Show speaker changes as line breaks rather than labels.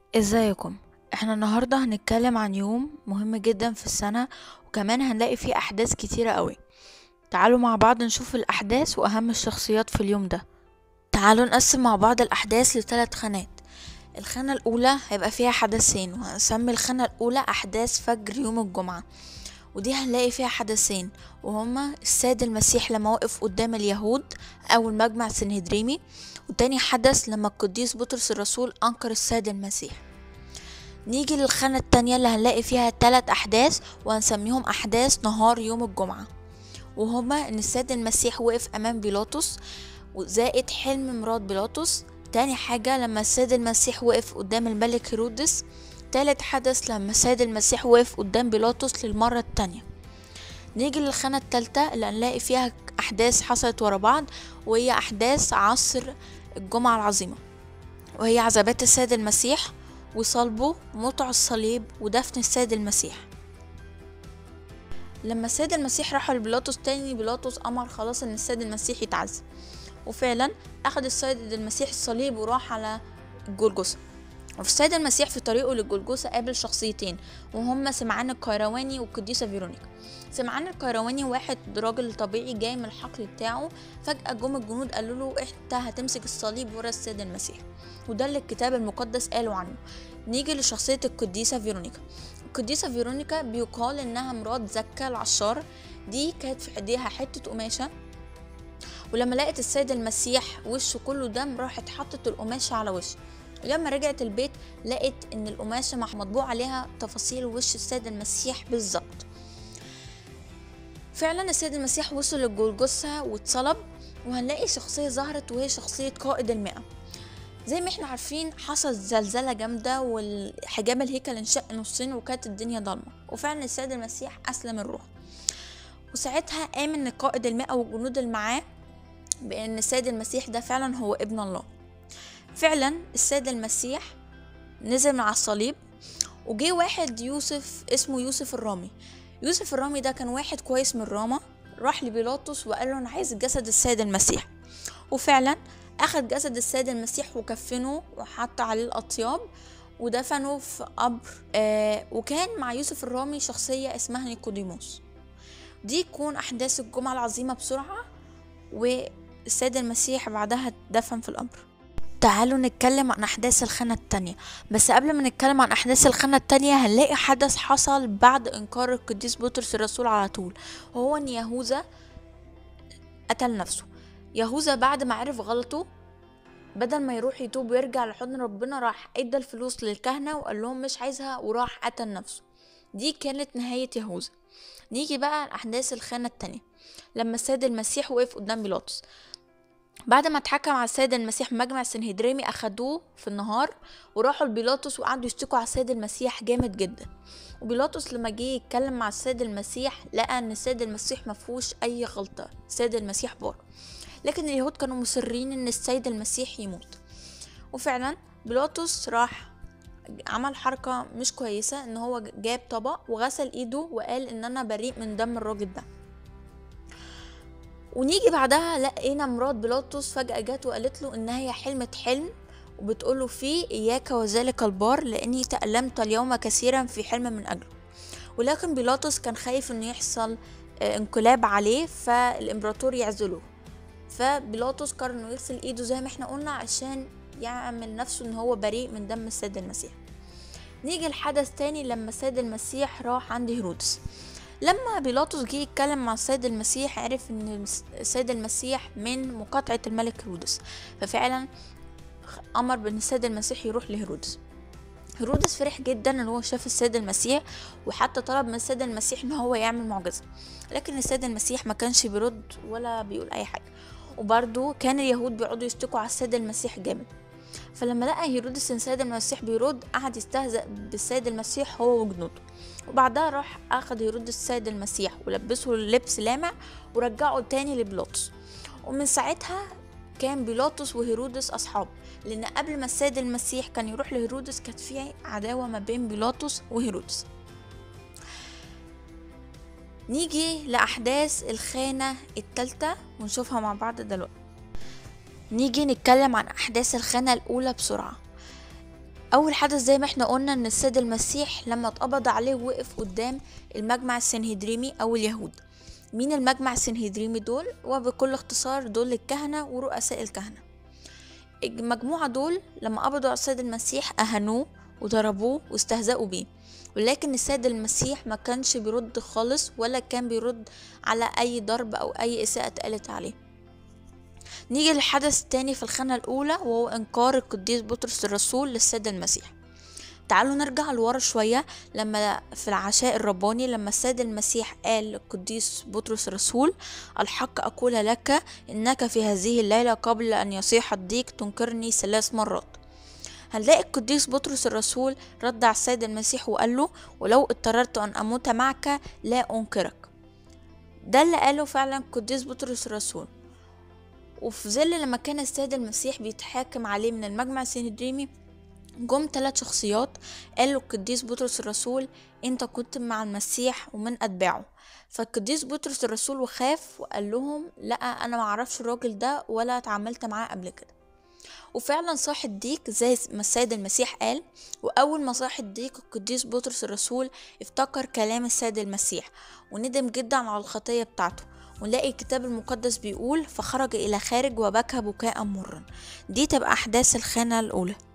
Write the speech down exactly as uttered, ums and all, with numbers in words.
ازيكم؟ احنا النهاردة هنتكلم عن يوم مهم جدا في السنة، وكمان هنلاقي فيه احداث كتيرة قوي. تعالوا مع بعض نشوف الاحداث واهم الشخصيات في اليوم ده. تعالوا نقسم مع بعض الاحداث لثلاث خانات. الخانة الاولى هيبقى فيها حدثين، وهنسمي الخانة الاولى احداث فجر يوم الجمعة، ودي هنلاقي فيها حدثين وهما السيد المسيح لما وقف قدام اليهود او المجمع سنهدريمي، وتاني حدث لما القديس بطرس الرسول انكر السيد المسيح. نيجي للخانة التانية اللي هنلاقي فيها تلات أحداث وهنسميهم أحداث نهار يوم الجمعة، وهما إن السيد المسيح وقف أمام بيلاطس وزائد حلم مرات بيلاطس. تاني حاجة لما السيد المسيح وقف قدام الملك هيرودس. تالت حدث لما السيد المسيح وقف قدام بيلاطس للمرة التانية. نيجي للخانة التالتة اللي هنلاقي فيها أحداث حصلت ورا بعض، وهي أحداث عصر الجمعة العظيمة، وهي عذابات السيد المسيح وصلبه وموته الصليب ودفن السيد المسيح. لما السيد المسيح راح لبيلاطس تاني، بيلاطس امر خلاص ان السيد المسيح يتعذب، وفعلا اخد السيد المسيح الصليب وراح على الجلجثة. وفي السيد المسيح في طريقه للجلجثة قابل شخصيتين، وهما سمعان القيرواني والقديسة فيرونيكا. سمعان القيرواني واحد راجل طبيعي جاي من الحقل بتاعه، فجأة جم الجنود قالوا له انت هتمسك الصليب ورا السيد المسيح، وده اللي الكتاب المقدس قالوا عنه. نيجي لشخصية القديسة فيرونيكا. القديسة فيرونيكا بيقال انها مرات زكا العشار. دي كانت في ايديها حتة قماشة، ولما لقت السيد المسيح وشه كله دم راحت حطت القماشة على وشه. لما رجعت البيت لقت ان القماشة مطبوع عليها تفاصيل وش السيد المسيح بالظبط. فعلا السيد المسيح وصل للجلجثة واتصلب، وهنلاقي شخصية ظهرت وهي شخصية قائد المئة. زي ما احنا عارفين حصل زلزلة جامدة والحجاب الهيكل انشق نصين وكانت الدنيا ضلمة، وفعلا السيد المسيح أسلم الروح، وساعتها آمن قائد المئة والجنود اللي معاه بأن السيد المسيح ده فعلا هو ابن الله. فعلا السيد المسيح نزل من على الصليب، وجي واحد يوسف اسمه يوسف الرامي. يوسف الرامي ده كان واحد كويس من راما، راح لبيلاطس وقال له انا عايز جسد السيد المسيح، وفعلا اخد جسد السيد المسيح وكفنه وحط عليه الاطياب ودفنه في قبر. آه وكان مع يوسف الرامي شخصية اسمها نيقوديموس. دي تكون احداث الجمعة العظيمة بسرعة، والسيد المسيح بعدها دفن في القبر. تعالوا نتكلم عن أحداث الخانة التانية، بس قبل ما نتكلم عن أحداث الخانة التانية هنلاقي حدث حصل بعد إنكار القديس بطرس الرسول على طول، وهو إن يهوذا قتل نفسه. يهوذا بعد ما عرف غلطه بدل ما يروح يتوب ويرجع لحضن ربنا راح ادى الفلوس للكهنة وقال لهم مش عايزها وراح قتل نفسه. دي كانت نهاية يهوذا. نيجي بقى لأحداث الخانة التانية. لما السيد المسيح وقف قدام بيلاطس بعد ما اتحكم على السيد المسيح مجمع سنهدريمي، اخدوه في النهار وراحوا لبيلاطس وقعدوا يشتكوا على السيد المسيح جامد جدا. وبيلاطس لما جه يتكلم مع السيد المسيح لقى ان السيد المسيح مفهوش اي غلطة، السيد المسيح بار، لكن اليهود كانوا مصرين ان السيد المسيح يموت. وفعلا بيلاطس راح عمل حركة مش كويسة، ان هو جاب طبق وغسل ايده وقال ان انا بريء من دم الراجل ده. ونيجي بعدها لقينا مرات بيلاطس فجأة جت وقالت له إن هي حلمت حلم وبتقوله فيه إياك وذلك البار لأني تألمت اليوم كثيرا في حلم من أجله. ولكن بيلاطس كان خايف إنه يحصل انقلاب عليه فالإمبراطور يعزله، فبيلاطس قرر إنه يغسل إيده زي ما احنا قلنا عشان يعمل نفسه إن هو بريء من دم السيد المسيح. نيجي لحدث تاني لما السيد المسيح راح عند هيرودس. لما بيلاطس جه يتكلم مع السيد المسيح عرف ان السيد المسيح من مقاطعة الملك هيرودس، ففعلا امر بان السيد المسيح يروح لهيرودس. هيرودس فرح جدا ان هو شاف السيد المسيح، وحتى طلب من السيد المسيح ان هو يعمل معجزة، لكن السيد المسيح ما كانش بيرد ولا بيقول اي حاجة. وبرضو كان اليهود بيقعدوا يشتكوا على السيد المسيح جامد. فلما لقى هيرودس ان السيد المسيح بيرد قعد يستهزأ بالسيد المسيح هو وجنوده. وبعدها راح اخد هيرودس السيد المسيح ولبسه لبس لامع ورجعه تاني لبيلاطس. ومن ساعتها كان بيلاطس وهيرودس اصحاب، لان قبل ما السيد المسيح كان يروح لهيرودس كانت في عداوة ما بين بيلاطس وهيرودس. نيجي لأحداث الخانة التالتة ونشوفها مع بعض دلوقتي. نيجي نتكلم عن أحداث الخانة الأولى بسرعة. اول حدث زي ما احنا قلنا ان السيد المسيح لما اتقبض عليه وقف قدام المجمع السنهدريمي او اليهود. مين المجمع السنهدريمي دول؟ وبكل اختصار دول الكهنة ورؤساء الكهنة. المجموعة دول لما قبضوا على السيد المسيح اهانوه وضربوه واستهزأوا بيه، ولكن السيد المسيح ما كانش بيرد خالص ولا كان بيرد على اي ضرب او اي اساءة اتقالت عليه. نيجي للحدث التاني في الخانة الأولى، وهو إنكار القديس بطرس الرسول للسيد المسيح. تعالوا نرجع لورا شوية، لما في العشاء الرباني لما السيد المسيح قال للقديس بطرس الرسول: الحق أقول لك إنك في هذه الليلة قبل أن يصيح الديك تنكرني ثلاث مرات. هنلاقي القديس بطرس الرسول رد على السيد المسيح وقال له: ولو اضطررت أن أموت معك لا أنكرك. ده اللي قاله فعلا القديس بطرس الرسول. وفي ظل لما كان السيد المسيح بيتحاكم عليه من المجمع السنهدريمي، جم ثلاث شخصيات قالوا القديس بطرس الرسول: انت كنت مع المسيح ومن اتباعه. فالقديس بطرس الرسول وخاف وقال لهم: لا، انا ما اعرفش الراجل ده ولا اتعاملت معاه قبل كده. وفعلا صاح الديك زي ما السيد المسيح قال. واول ما صاح الديك القديس بطرس الرسول افتكر كلام السيد المسيح وندم جدا على الخطية بتاعته. ونلاقي الكتاب المقدس بيقول: فخرج الى خارج وبكى بكاء مرا. دي تبقى احداث الخانة الاولى.